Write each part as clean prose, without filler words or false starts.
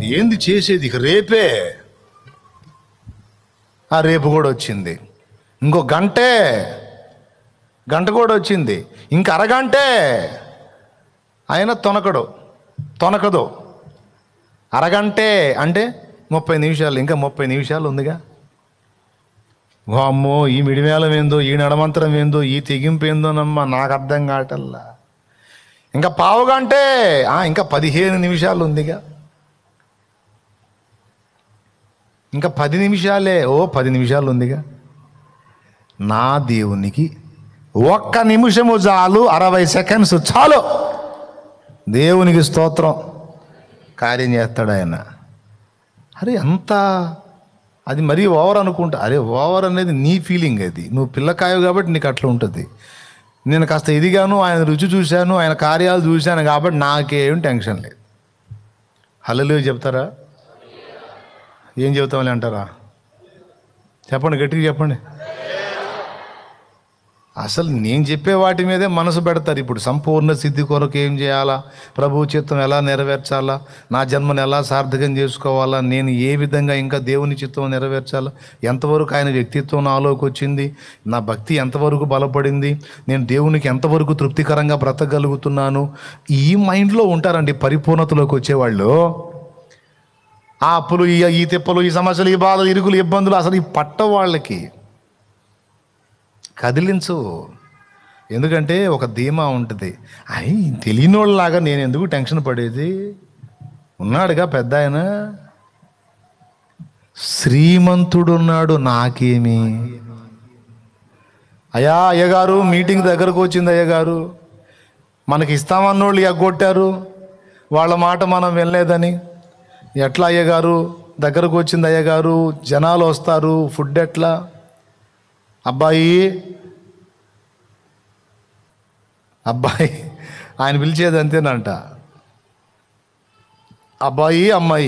ఏంది చేసేది ఇక రేపే. ఆ రేపు కూడా వచ్చింది. ఇంకో గంట కూడా వచ్చింది. ఇంక అరగంటే ఆయన తొనకదు. అరగంటే అంటే 30 నిమిషాలు, ఇంకా 30 నిమిషాలు ఉందిగా. వామ్మో, ఈ మిడిమేళం ఏందో, ఈ నడమంతరం ఏందో, ఈ తెగింపు ఏందోనమ్మా, నాకు అర్థం కావటల్లా. ఇంకా పావుగంటే ఇంకా 15 నిమిషాలు ఉందిగా. ఇంకా 10 నిమిషాలే, 10 నిమిషాలు ఉందిగా. నా దేవునికి 1 నిమిషము చాలు, 60 సెకండ్స్ చాలు. దేవునికి స్తోత్రం, కార్యం చేస్తాడు ఆయన. అరే అంతా అది మరీ ఓవర్ అనుకుంటా. అరే ఓవర్ అనేది నీ ఫీలింగ్, అది నువ్వు పిల్లకాయవు కాబట్టి నీకు అట్లా ఉంటుంది. నేను కాస్త ఎదిగాను, ఆయన రుచి చూశాను, ఆయన కార్యాలు చూశాను కాబట్టి నాకేం టెన్షన్ లేదు. హల్లెలూయా చెప్తారా? ఏం చెబుతామని అంటారా? చెప్పండి, గట్టిగా చెప్పండి. అసలు నేను చెప్పే వాటి మీదే మనసు పెడతారు. ఇప్పుడు సంపూర్ణ సిద్ధి కొరకు ఏం చేయాలా, ప్రభు చిత్తం ఎలా నెరవేర్చాలా, నా జన్మను ఎలా సార్థకం చేసుకోవాలా, నేను ఏ విధంగా ఇంకా దేవుని చిత్తం నెరవేర్చాలా, ఎంతవరకు ఆయన వ్యక్తిత్వం నాలోకి వచ్చింది, నా భక్తి ఎంతవరకు బలపడింది, నేను దేవునికి ఎంతవరకు తృప్తికరంగా బ్రతకగలుగుతున్నాను, ఈ మైండ్లో ఉంటారండి పరిపూర్ణతలోకి వచ్చేవాళ్ళు. ఆ అప్పులు, ఈ తిప్పలు, ఈ సమస్యలు, ఈ బాధలు, ఇరుకులు, ఇబ్బందులు అసలు ఈ పట్ట వాళ్ళకి కదిలించు. ఎందుకంటే ఒక ధీమా ఉంటుంది. అయి తెలియనోళ్ళలాగా నేను ఎందుకు టెన్షన్ పడేది, ఉన్నాడుగా పెద్ద ఆయన, శ్రీమంతుడున్నాడు, నాకేమి. అయ్యగారు మీటింగ్ దగ్గరకు వచ్చింది, అయ్యగారు మనకి ఇస్తామన్నోళ్ళు ఎగ్గొట్టారు, వాళ్ళ మాట మనం వినలేదని. ఎట్లా అయ్యగారు, దగ్గరకు వచ్చింది అయ్యగారు, జనాలు వస్తారు, ఫుడ్ ఎట్లా? అబ్బాయి ఆయన పిలిచేది అంతేనంట, అబ్బాయి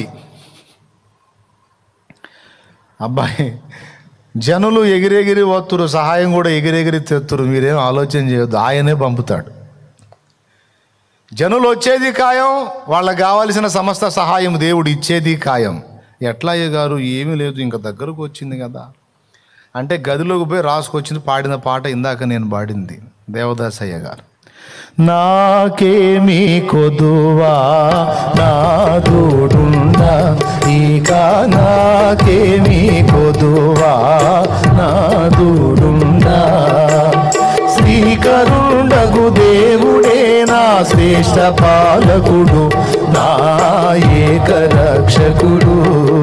అమ్మాయి. జనులు ఎగిరెగిరి వస్తురు, సహాయం కూడా ఎగిరెగిరి తెత్తురు. మీరేం ఆలోచన చేయొద్దు, ఆయనే పంపుతాడు. జనులు వచ్చేది ఖాయం, వాళ్ళకి కావాల్సిన సమస్త సహాయం దేవుడు ఇచ్చేది ఖాయం. ఎట్లా అయ్యగారు, ఏమీ లేదు, ఇంకా దగ్గరకు వచ్చింది కదా అంటే గదిలోకి పోయి రాసుకొచ్చింది. పాడిన పాట ఇందాక నేను పాడింది, దేవదాసయ్య గారు. నాకేమీ కొదువా నాదుడుండా, ఇక నాకేమీ కొదువా నాదుడుండా, శ్రీకరుండగు దేవుడే నా శ్రేష్ఠ పాలకుడు, నా ఏక రక్షకుడు.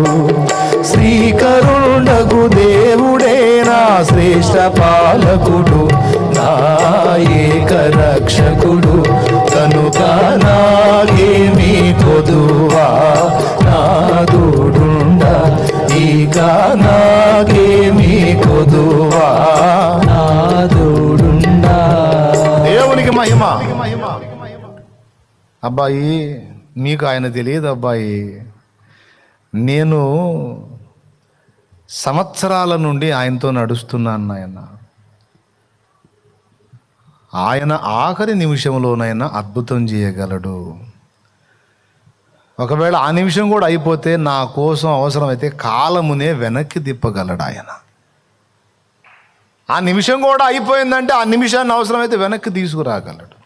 శ్రీకరుండగు దేవుడే నా శ్రేష్ఠ పాలకుడు, నా ఏక రక్షకుడు. కనుక నాకేమీ కొదువా నాదుడుండా, ఇక నాకేమీ కొదువా నాదుడుండా. దేవునికి మహిమ. అబ్బాయి మీకు ఆయన తెలియదు అబ్బాయి, నేను సంవత్సరాల నుండి ఆయనతో నడుస్తున్నాను. ఆయన ఆఖరి నిమిషంలోనైనా అద్భుతం చేయగలడు. ఒకవేళ ఆ నిమిషం కూడా అయిపోతే నా కోసం అవసరమైతే కాలమునే వెనక్కి తిప్పగలడు ఆయన. ఆ నిమిషం కూడా అయిపోయిందంటే ఆ నిమిషాన్ని అవసరమైతే వెనక్కి తీసుకురాగలడు.